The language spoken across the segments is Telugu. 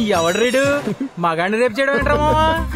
ఎవడు రీడు మగాడిని రేపు చేయడం ఏంట్రామా?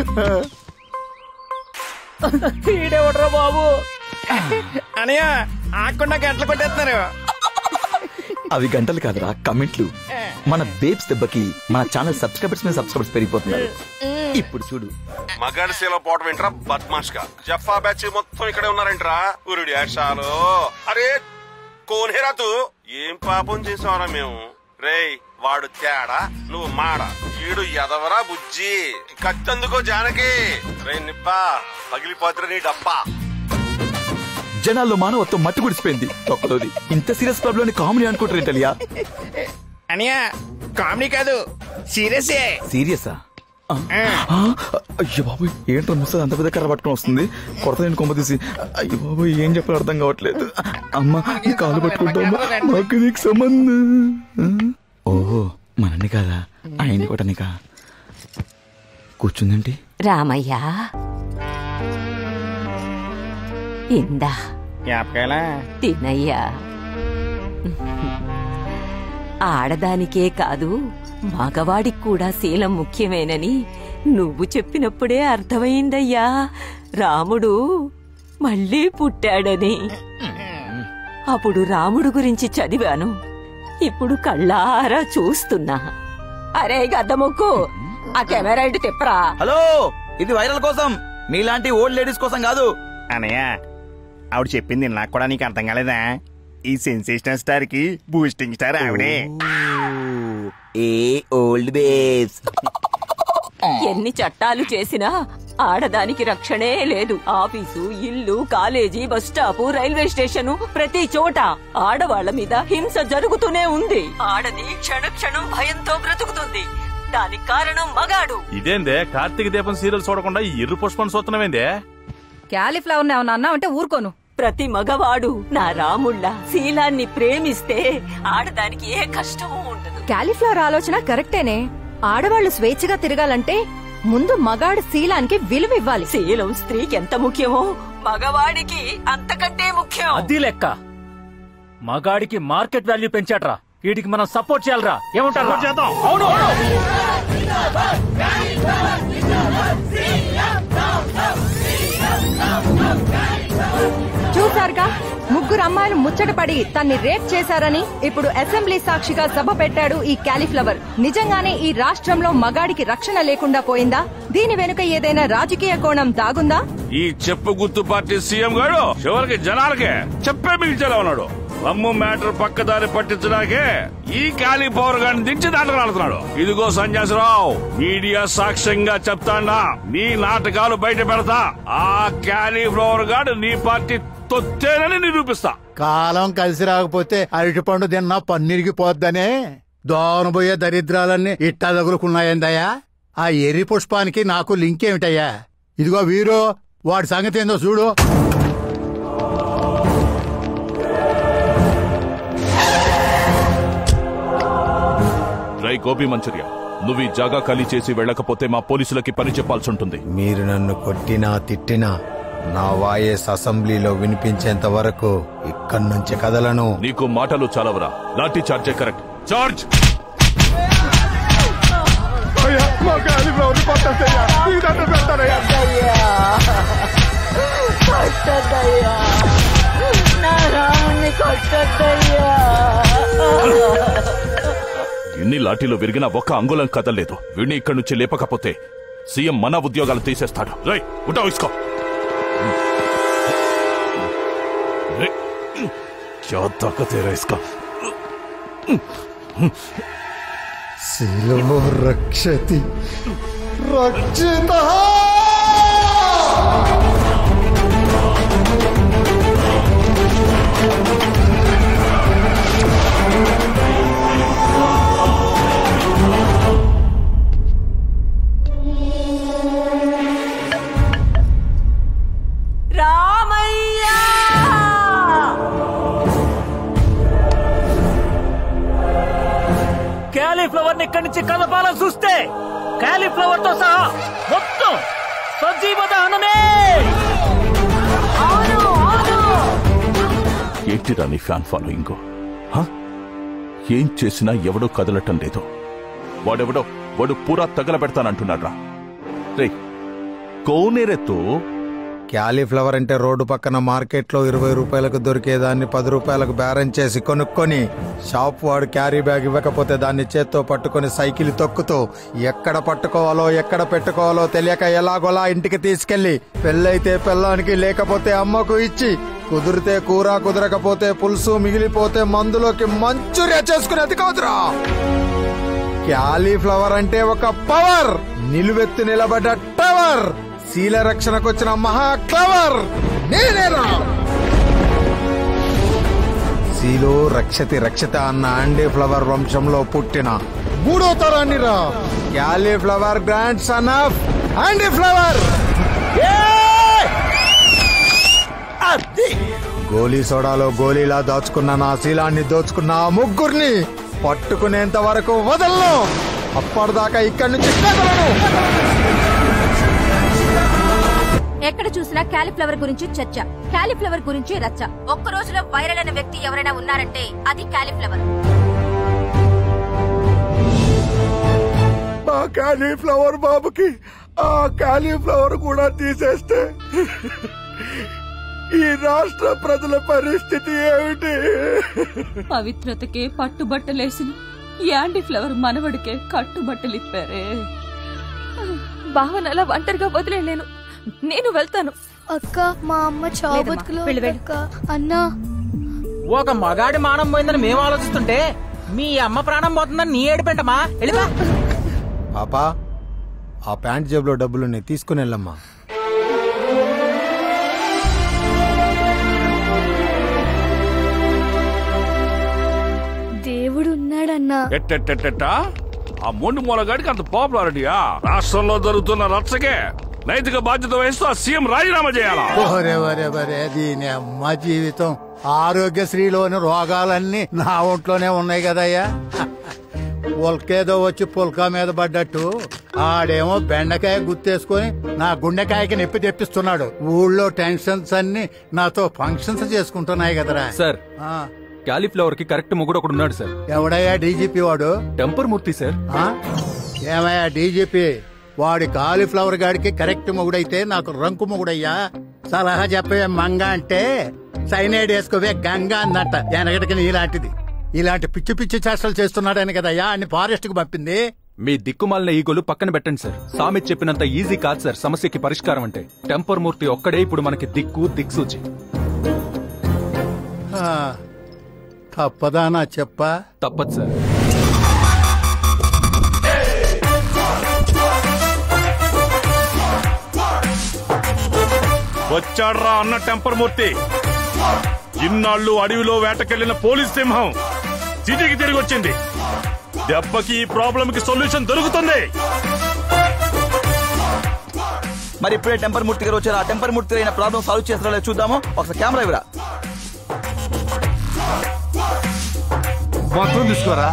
ఈడెవడరా బాబు? అనయ్య ఆకుండా గంటలు కొట్టేస్తున్నారు. అవి గంటలు కాదురా, కమెంట్లు. మన బేబ్స్ దెబ్బకి మన ఛానల్ సబ్స్క్రైబర్స్ పెరిగిపోతున్నారు. ఇప్పుడు చూడు, మగాడి శీల పోవటం ఏంట్రా బద్మాష్ గా. జఫా బ్యాచ్ మొత్తం ఇక్కడే ఉన్నారంట్రా. ఉరుడి యాషాలు. అరే కోనేరా తూ, ఏం పాపం చేసావరా మేము? రేయ్ వాడు తేడా, నువ్వు మాడ. ఈడు ఎదవరా బుజ్జి. కత్తందుకో జానకి. రే నిప్పా పగిలిపోతురా నీ డబ్బా. జనాల్లో మానవత్వం మట్టి గుడిసిపోయింది. ఒక్కలోది ఇంత సీరియస్ ప్రాబ్లం కామెడీ అనుకుంటారేంటలియా? అనయ్య కామెడీ కాదు, సీరియసే. సీరియసా? అయ్యో బాబు, ఏంట్రా ముసలి అంత పెద్ద కర్ర పట్టుకుని వస్తుంది. కొరత నేను కొమ్మ తీసి. అయ్యో బాబు, ఏం చెప్పాలో అర్థం కావట్లేదు. అమ్మ కాలు పట్టుకుంటామా? మాకు నీకు సంబంధం. ఓహో మనని కాదా, ఆయన్ని కొట్టనికా. కూర్చుందేంటి? రామయ్యా ఇందా తినయ్యా. ఆడదానికే కాదు మగవాడికి కూడా శీలం ముఖ్యమేనని నువ్వు చెప్పినప్పుడే అర్థమైందయ్యా. రాముడు మళ్ళీ పుట్టాడని. అప్పుడు రాముడు గురించి చదివాను, ఇప్పుడు కళ్ళారా చూస్తున్నా. అరే గద్దముక్కు, ఆ కెమెరా ఇటు తిప్పరా. హలో, ఇది వైరల్ కోసం, మీలాంటి ఓల్డ్ లేడీస్ కోసం కాదు. అనయ్య ఆవిడ చెప్పింది నాకు కూడా నీకు అర్థం కాలేదా? ఈ సెన్సేషనల్ స్టార్ కి బూస్టింగ్ స్టార్ ఆవిడే. ఏ ఓల్డ్ బేబ్స్. ఎన్ని చట్టాలు చేసినా ఆడదానికి రక్షణే లేదు. ఆఫీసు, ఇల్లు, college, bus stop, railway station, ప్రతి చోట ఆడవాళ్ల మీద హింస జరుగుతూనే ఉంది. ఆడది క్షణక్షణం భయంతో బ్రతుకుతుంది. దానికి కారణం మగాడు. ఇదేందే కార్తీక దీపం సీరియల్ చూడకుండా ఎర్రు పుష్పం చూస్తున్నావేందే? క్యాలీఫ్లవర్ ఏమన్నా అన్నా అంటే ఊరుకోను. ప్రతి మగవాడు నా రాముళ్ళ శీలాన్ని ప్రేమిస్తే ఆడదానికి ఏ కష్టమూ ఉండదు. క్యాలీఫ్లవర్ ఆలోచన కరెక్టేనే. ఆడవాళ్లు స్వేచ్ఛగా తిరగాలంటే ముందు మగాడి శీలానికి విలువ ఇవ్వాలి. శీలం స్త్రీకి ఎంత ముఖ్యమో మగవాడికి అంతకంటే ముఖ్యం. అది లెక్క. మగాడికి మార్కెట్ వాల్యూ పెంచాడ్రా, వీడికి మనం సపోర్ట్ చేయాలరా. ఏమంటారు? అవును. చూసారుగా, ముగ్గురు అమ్మాయిలు ముచ్చటపడి తన్ని రేప్ చేశారని ఇప్పుడు అసెంబ్లీ సాక్షిగా సభ పెట్టాడు ఈ క్యాలీఫ్లవర్. నిజంగానే ఈ రాష్ట్రంలో మగాడికి రక్షణ లేకుండా పోయిందా? దీని వెనుక ఏదైనా రాజకీయ కోణం దాగుందా? ఈ చెప్పు గుర్తు పార్టీ సీఎం గారు చివరికి జనాలకే చెప్పే మిగిల్చేలా ఉన్నాడు. అమ్ము మ్యాటర్ పక్కదారి పట్టించడానికే ఈ క్యాలీఫ్లవర్ గారిని దించి దాంట్లో ఆడుతున్నాడు. ఇదిగో సంజాసరావు, మీడియా సాక్ష్యంగా చెప్తాండా, నీ నాటకాలు బయట పెడతా. ఆ క్యాలీఫ్లవర్ గారు నీ పార్టీ తొత్తేనని నిరూపిస్తా. కాలం కలిసి రాకపోతే అరటిపండు తిన్నా పన్నీరిగిపోద్దనే దోనబోయే దరిద్రాలన్నీ ఇట్టా తగులుకున్నాయందయ్యా. ఆ ఎర్రి పుష్పానికి నాకు లింక్ ఏమిటయ్యా? ఇదిగో వీరు, వాడి సంగతి ఏందో చూడు. రై గోపి మంచూరియా, నువ్వు ఈ జాగా ఖాళీ చేసి వెళ్ళకపోతే మా పోలీసులకి పని చెప్పాల్సి ఉంటుంది. మీరు నన్ను కొట్టినా తిట్టినా నా వాయిస్ అసెంబ్లీలో వినిపించేంత వరకు ఇక్కడి నుంచి కదలను. నీకు మాటలు చాలవరా? లాఠీ చార్జే కరెక్ట్. చార్జ్. ఎన్ని లాఠీలో విరిగినా ఒక్క అంగుళం కదలేదు. వీడిని ఇక్కడి నుంచి లేపకపోతే సీఎం మన ఉద్యోగాలు తీసేస్తాడు. రై ఉంటా ఇసుకో. क्या ताकत है इसका? శిలో రక్షతి రక్షితః. క్యాలీఫ్లవర్ ఇక్కడి నుంచి కదపాలని చూస్తే క్యాలీఫ్లవర్ తో సహా మొత్తం సజీవ దహనమే. ఏంటిరా నీ ఫ్యాన్ ఫాలోయింగ్? ఏం చేసినా ఎవడో కదలటం లేదు. వాడెవడో వాడు పూరా తగలబెడతానంటున్నాడ్రా. రే కోనేరెత్తు క్యాలీఫ్లవర్ అంటే రోడ్డు పక్కన మార్కెట్లో 20 రూపాయలకు దొరికేదాన్ని 10 రూపాయలకు బేరం చేసి కొనుక్కొని షాప్ వాడు క్యారీ బ్యాగ్ ఇవ్వకపోతే దాన్ని చేత్తో పట్టుకొని సైకిల్ తొక్కుతూ ఎక్కడ పట్టుకోవాలో ఎక్కడ పెట్టుకోవాలో తెలియక ఎలాగోలా ఇంటికి తీసుకెళ్లి పెళ్ళైతే పెళ్ళానికి లేకపోతే అమ్మకు ఇచ్చి కుదిరితే కూర కుదరకపోతే పులుసు మిగిలిపోతే మందులోకి మంచూరియా చేసుకునేది కాదురా. క్యాలీఫ్లవర్ అంటే ఒక పవర్, నిలువెత్తు నిలబడ్డ టవర్, శీల రక్షణకొచ్చిన మహా క్లవర్ నేనేరా. శీలో రక్షతి రక్షిత అన్న యాండీ ఫ్లవర్ వంశంలో పుట్టిన 3వ తరాన్ని రా. Cauliflower grand son of Andy flower. గోలీ సోడాలో గోలీలా దాచుకున్న నా శీలాన్ని దోచుకున్న ఆ ముగ్గురిని పట్టుకునేంత వరకు వదలను. అప్పటిదాకా ఇక్కడి నుంచి కదలను. ఎక్కడ చూసినా క్యాలీఫ్లవర్ గురించి చర్చ, క్యాలీఫ్లవర్ గురించి రచ్చ. ఒక్క రోజులో వైరల్ అయిన వ్యక్తి ఎవరైనా ఉన్నారంటే అది క్యాలీఫ్లవర్. ఆ క్యాలీఫ్లవర్ బాబుకి ఆ క్యాలీఫ్లవర్ కూడా తీసేస్తే ఈ రాష్ట్ర ప్రజల పరిస్థితి ఏమిటి? పవిత్రతకే పట్టుబట్టలేసిన యాండీ ఫ్లవర్ మనవడికే కట్టుబట్టలిప్పారే. భావన అలా ఒంటరిగా వదిలేను, నేను వెళ్తాను. అక్క మా అమ్మ చావుబతుకులో అన్నా. ఒక మగాడి మానం పోయిందని మేము ఆలోచిస్తుంటే మీ అమ్మ ప్రాణం పోతుందని నీ ఏడుపెంటమా? వెళ్ళిపా. పాపా ఆ ప్యాంట్ జేబులో డబ్బులున్నాయి, తీసుకుని వెళ్ళమ్మా. దేవుడు ఉన్నాడన్నా. ఆ మొండి మూలగాడికి అంత పాపులారిటీయా? రాష్ట్రంలో జరుగుతున్న రచ్చకే నైతిక బాధ్యత వహిస్తూ ఆ సీఎం రాజీనామా చేయాలా? దీని అమ్మ జీవితం. ఆరోగ్యశ్రీలోని రోగాలన్నీ నా ఒంట్లోనే ఉన్నాయి కదయ్యా. పుల్కేదో వచ్చి పుల్కా మీద పడ్డట్టు ఆడేమో బెండకాయ గుర్తేసుకొని నా గుండెకాయకి నొప్పి తెప్పిస్తున్నాడు. ఊళ్ళో టెన్షన్స్ అన్ని నాతో ఫంక్షన్స్ చేసుకుంటున్నాయి కదరా. సార్ క్యాలీఫ్లవర్ కి కరెక్ట్ మొగుడు ఒకడు ఉన్నాడు సార్. ఎవడయ్యా? డీజీపీ వాడు? Temper Murthy sir. ఏమయ్యా డీజీపీ? వాడి కాలీఫ్లవర్ గాడికి కరెక్ట్ మొగుడైతే నాకు రంకు మొగుడయ్యా. సలహా చెప్పే మంగ అంటే సైనైడ్ వేసుకోవే గంగా అన్నట్ట. వెనకటికి నీలాంటిది ఇలాంటి పిచ్చి పిచ్చి చేష్టలు చేస్తున్నాడని కదయ్యా అన్ని ఫారెస్ట్ కు పంపింది. మీ దిక్కుమాలిన ఈగోలు పక్కన పెట్టండి సార్. సామెత్ చెప్పినంత ఈజీ కాదు సార్ సమస్యకి పరిష్కారం అంటే. టెంపర్ మూర్తి ఒక్కడే ఇప్పుడు మనకి దిక్సూచి. తప్పదా నా చెప్పా? తప్పదు సార్. వచ్చాడ్రా అన్న టెంపర్ మూర్తి. ఇన్నాళ్ళు అడవిలో వేటకెళ్లిన పోలీస్ సింహం సిటీకి తిరిగి వచ్చింది. దెబ్బకి ఈ ప్రాబ్లం కి సొల్యూషన్ దొరుకుతుంది. మరి ఇప్పుడే టెంపర్ మూర్తి గారు వచ్చారు. ఆ టెంపర్ మూర్తి అయిన ప్రాబ్లం సాల్వ్ చేస్తారో చూద్దాము. ఒకసారి కెమెరా ఇవ్వరా. మొత్తం తీసుకోరా.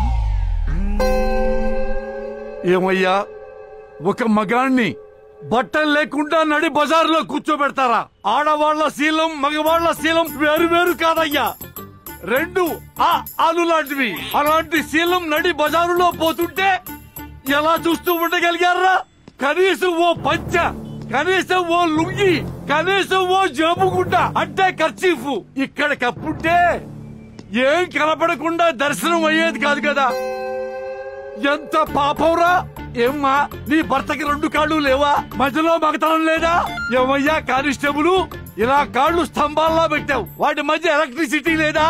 ఏమయ్యా, ఒక మగాణ్ణి బట్టలు లేకుండా నడి బజార్లో కూర్చోబెడతారా? ఆడవాళ్ల శీలం మగవాళ్ల శీలం వేరు వేరు కాదయ్యా, రెండు ఆలు లాంటివి. అలాంటి శీలం నడి బజారులో పోతుంటే ఎలా చూస్తూ ఉండగలిగారా? కనీసం ఓ పంచ, కనీసం ఓ లుంగి, కనీసం ఓ జేబుగుడ్డ అంటే కర్చీఫ్ ఇక్కడ కప్పుంటే ఏం కనపడకుండా దర్శనం అయ్యేది కాదు కదా. ఎంత పాపంరా. ఏమ్మా, నీ భర్తకి 2 కాళ్ళు లేవా? మధ్యలో మగతనం లేదా? ఏమయ్యా కానిస్టేబుల్, ఇలా కాళ్ళు స్తంభాల్లో పెట్టావు, వాటి మధ్య ఎలక్ట్రిసిటీ లేదా?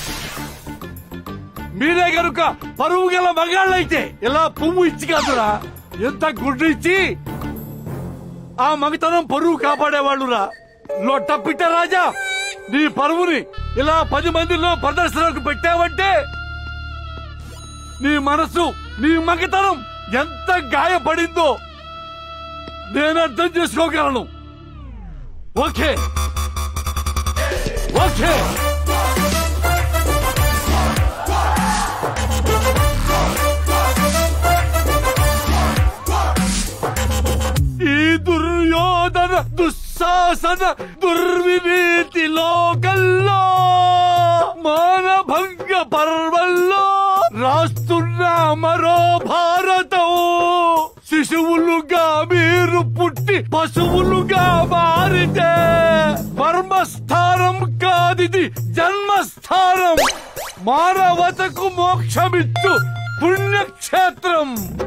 మీరే గనుక పరువు గల మగాళ్ళైతే ఇలా పువ్వు ఇచ్చి కాదురా, ఎంత గుడ్డు ఇచ్చి ఆ మగతనం పరువు కాపాడేవాళ్ళురా. లొట్టపిట్ట రాజా, నీ పరువుని ఇలా 10 మందిలో ప్రదర్శనకు పెట్టావంటే నీ మనసు, నీ మగతనం ఎంత గాయపడిందో నేను అర్థం చేసుకోగలను. ఓకే ఓకే, ఈ దుర్యోధన దుస్సాహన దుర్వినీతి లోకల్లో మానభంగ పర్వల్లో రాస్తున్న మరో భారతం. శిశువులుగా మీరు పుట్టి పశువులుగా మారితే మర్మస్థానం కాదిది జన్మస్థానం, మానవతకు మోక్షమిచ్చు పుణ్యక్షేత్రం.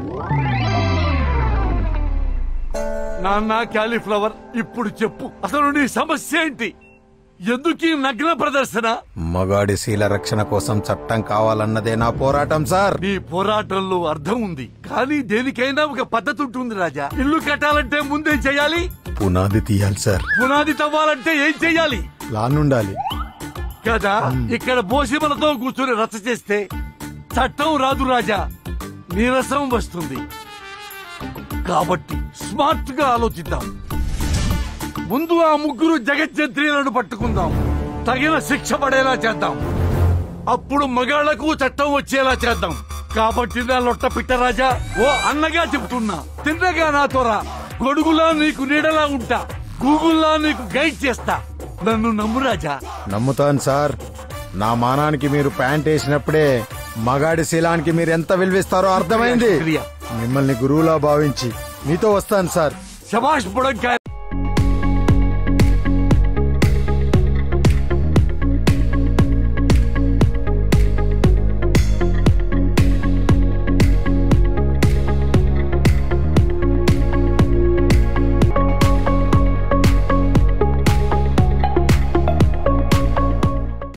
నాన్న క్యాలీఫ్లవర్, ఇప్పుడు చెప్పు, అసలు నీ సమస్య ఏంటి? ఎందుకీ నగ్న ప్రదర్శన? మగాడి శీల రక్షణ కోసం చట్టం కావాలన్నదే నా పోరాటం సార్. నీ పోరాటంలో అర్థం ఉంది, కానీ దేనికైనా ఒక పద్ధతి ఉంటుంది రాజా. ఇల్లు కట్టాలంటే ముందేం చేయాలి? పునాది తీయాలి సార్. పునాది తవ్వాలంటే ఏం చెయ్యాలి? ప్లాన్ ఉండాలి కదా. ఇక్కడ బోసిమలతో కూర్చొని రచ్చ చేస్తే చట్టం రాదు రాజా, నీరసం వస్తుంది. కాబట్టి స్మార్ట్ గా ఆలోచిద్దాం. ముందు ఆ ముగ్గురు జగజ్జంత్రీలను పట్టుకుందాం, తగిన శిక్ష పడేలా చేద్దాం. అప్పుడు మగాళ్లకు చట్టం వచ్చేలా చేద్దాం. కాబట్టి నా లొట్ట పిట్టరాజా, ఓ అన్నగా చెప్తున్నా, తిన్నగా నాతో రా. గొడుగులా నీకు నీడలా ఉంటా, గూగుల్లా నీకు గైడ్ చేస్తా. నన్ను నమ్ము రాజా. నమ్ముతాను సార్. నా మానానికి మీరు ప్యాంట్ వేసినప్పుడే మగాడి శీలానికి మీరు ఎంత విలువిస్తారో అర్థమైంది. మిమ్మల్ని గురువులా భావించి మీతో వస్తాను సార్. శభాష్ బుడంకాయ.